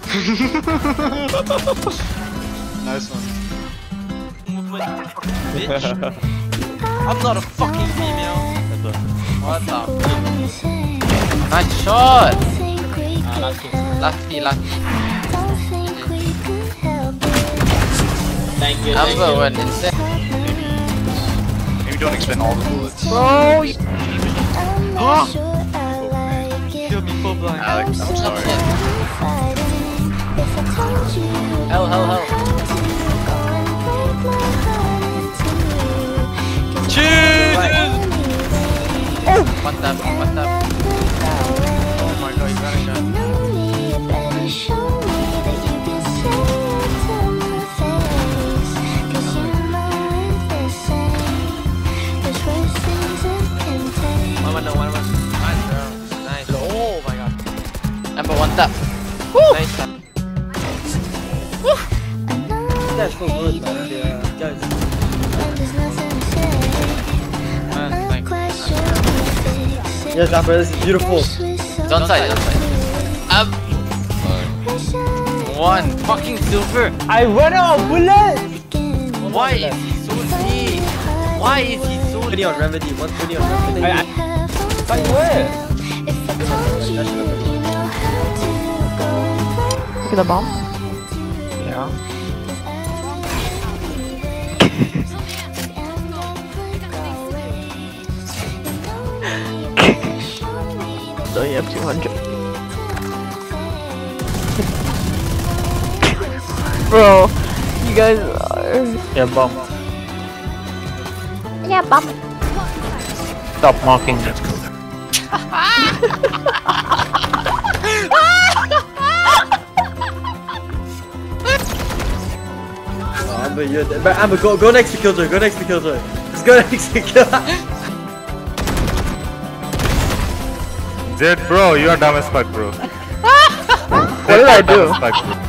Nice one. Bitch. I'm not a fucking female. What the? Nice shot. Lucky. Thank you. Amber went insane. Maybe don't expend all the bullets. Bro. Kill me full blind. Alex, I'm sorry. Hell. Jesus! One tap. Oh my god, he's running down. One. Nice, bro. Nice. Oh my god. Amber one tap. Nice tap. That's so good, man. Yeah, guys. Yes, Amber, this is beautiful. It's on side. One. Fucking silver. I run out of bullets! Why is he so deep? Why is he so 120 on remedy, 120 on remedy. Fight where? Look at the bomb. Yeah. So you have 200. Bro, you guys are... Yeah, bomb. Yeah, bomb. Stop mocking me. Amber, you're dead. But Amber, go next to Killjoy, Just go next to Killjoy. Zed, bro, you are dumb as fuck, bro. What did I do? Dumb as fuck, bro.